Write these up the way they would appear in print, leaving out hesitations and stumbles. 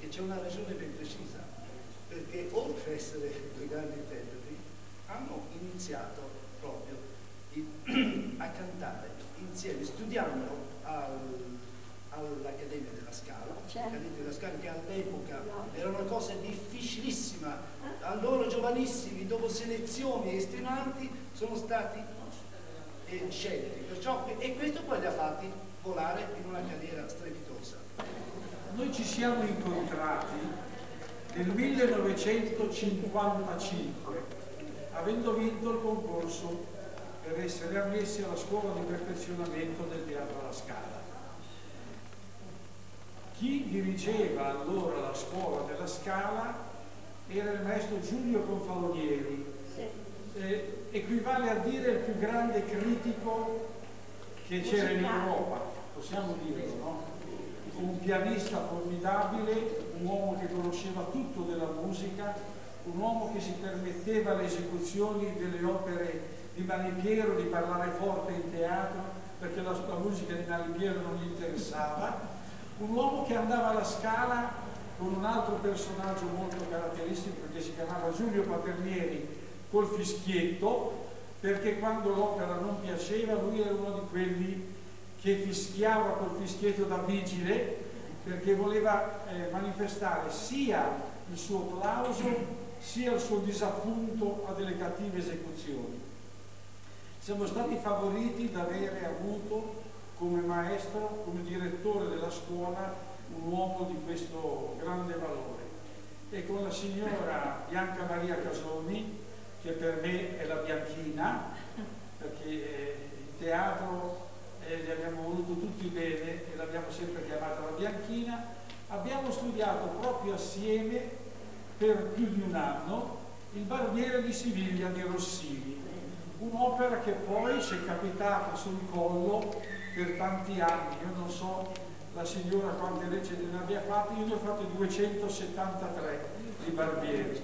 c'è una ragione ben precisa, perché oltre ad essere due grandi interpreti, hanno iniziato proprio a cantare insieme, studiando all'Accademia della Scala, l'Accademia della Scala che all'epoca era una cosa difficilissima, a loro giovanissimi, dopo selezioni estenuanti, sono stati scelti, perciò, e questo poi li ha fatti volare in una carriera strepitosa. Noi ci siamo incontrati nel 1955, avendo vinto il concorso per essere ammessi alla scuola di perfezionamento del Teatro alla Scala. Chi dirigeva allora la scuola della Scala era il maestro Giulio Confalonieri, equivale a dire il più grande critico che c'era in Europa, possiamo dirlo, no? Un pianista formidabile, un uomo che conosceva tutto della musica, un uomo che si permetteva le esecuzioni delle opere di Malipiero di parlare forte in teatro perché la musica di Malipiero non gli interessava, un uomo che andava alla Scala con un altro personaggio molto caratteristico che si chiamava Giulio Paternieri col fischietto, perché quando l'opera non piaceva lui era uno di quelli che fischiava col fischietto da vigile, perché voleva manifestare sia il suo plauso sia il suo disappunto a delle cattive esecuzioni. Siamo stati favoriti da avere avuto come maestro, come direttore della scuola, un uomo di questo grande valore. E con la signora Bianca Maria Casoni, che per me è la Bianchina, perché il teatro li abbiamo voluto tutti bene e l'abbiamo sempre chiamata la Bianchina, abbiamo studiato proprio assieme per più di un anno il Barbiere di Siviglia di Rossini, un'opera che poi ci è capitata sul collo per tanti anni. Io non so la signora quante recite ne abbia fatte, io ne ho fatte 273 di Barbieri.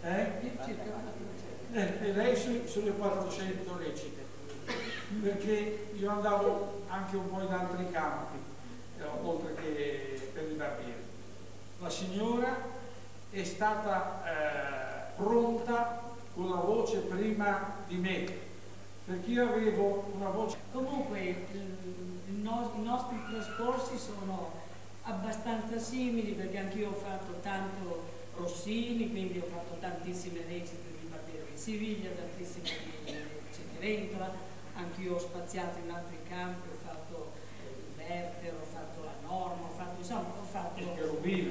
E lei sulle 400 recite, perché io andavo anche un po' in altri campi, oltre che per il Barbieri. La signora è stata pronta con la voce prima di me, perché io avevo una voce... Comunque i nostri trascorsi sono abbastanza simili, perché anch'io ho fatto tanto Rossini, quindi ho fatto tantissime recite di Barbiere di Siviglia, tantissime di Cenerentola, anch'io ho spaziato in altri campi, ho fatto il Werther, ho fatto la Norma, ho fatto il Cherubino,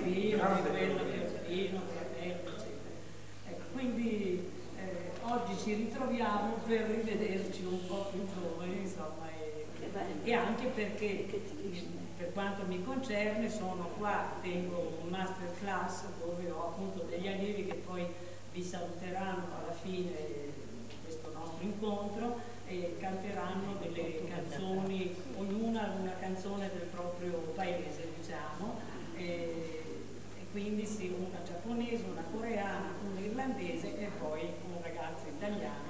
eccetera. Ecco, quindi oggi ci ritroviamo per rivederci un po' più giovani, insomma, e anche perché per quanto mi concerne sono qua, tengo un master class dove ho appunto degli allievi che poi vi saluteranno alla fine di questo nostro incontro e canteranno delle canzoni, ognuna una canzone del proprio paese, diciamo, e quindi sì, una giapponese, una coreana, una irlandese e poi un ragazzo italiano